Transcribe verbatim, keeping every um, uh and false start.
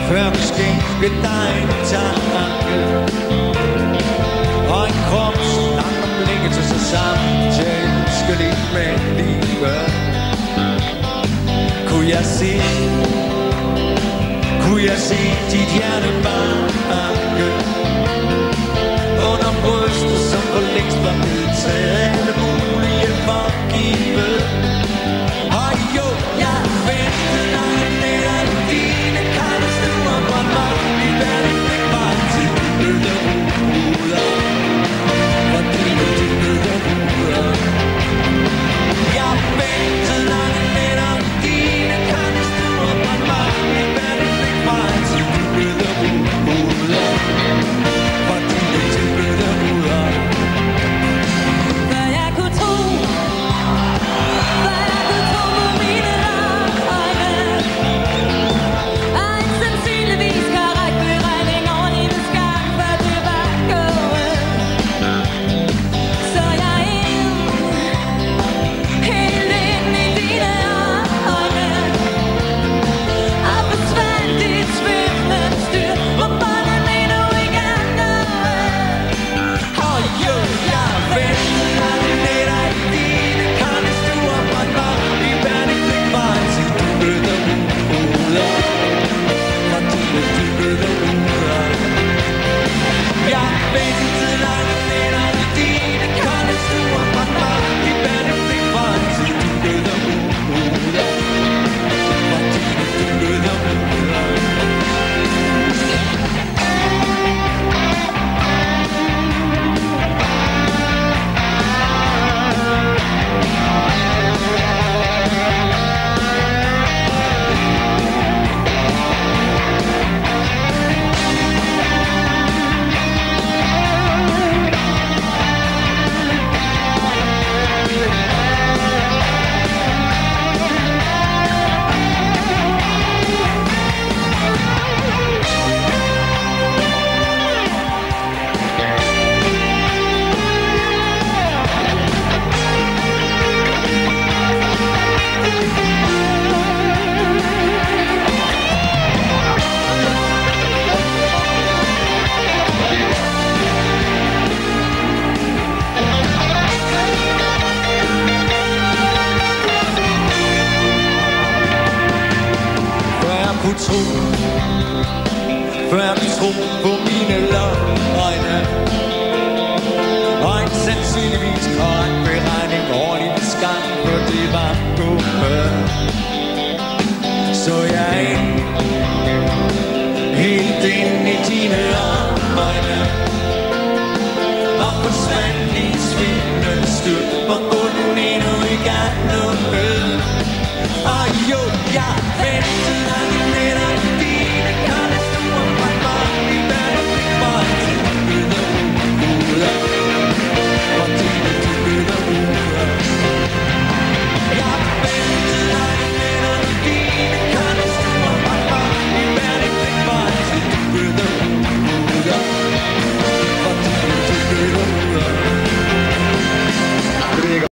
før vi skænke dig en tanke og en krop lang om længe til sig sammen til at elske lidt med livet. Kunne jeg se, kunne jeg se dit hjerte banke under brystet, som for længst var nedtaget alle mulige forgivet. Og jo, jeg ventede langt ned af dine kalde stuer, hvor mig i verden fik mig til dybede ruder. For dine dybede ruder. Jeg ventede langt ned af dine kalde stuer, hvor mig i verden fik mig til dybede ruder. For dine dybede ruder. Hvad jeg kunne tro, hvad jeg kunne tro på mine øjne, og en sandsynligvis korrekt beregning over livets gang, før det var gået. Så jeg ind, helt ind i dine øjne, og forsvandt i et svimlende styr, hvor båndet endnu ikke er nået. Og jo, jeg ventede langt ned af dine kalde stuer, hvor mig i verden fik mig til dybede ruder. For dine dybede ruder. Jeg ventede langt ned af dine kalde stuer, hvor mig i verden fik mig til dybede ruder. For dine dybede ruder. Kunne tro, før jeg kunne tro på mine løgne, og en sandsynligvis korrekt beregning over livets gang, for det var gået. Så jeg ind, helt ind i dine øjne, og forsvandt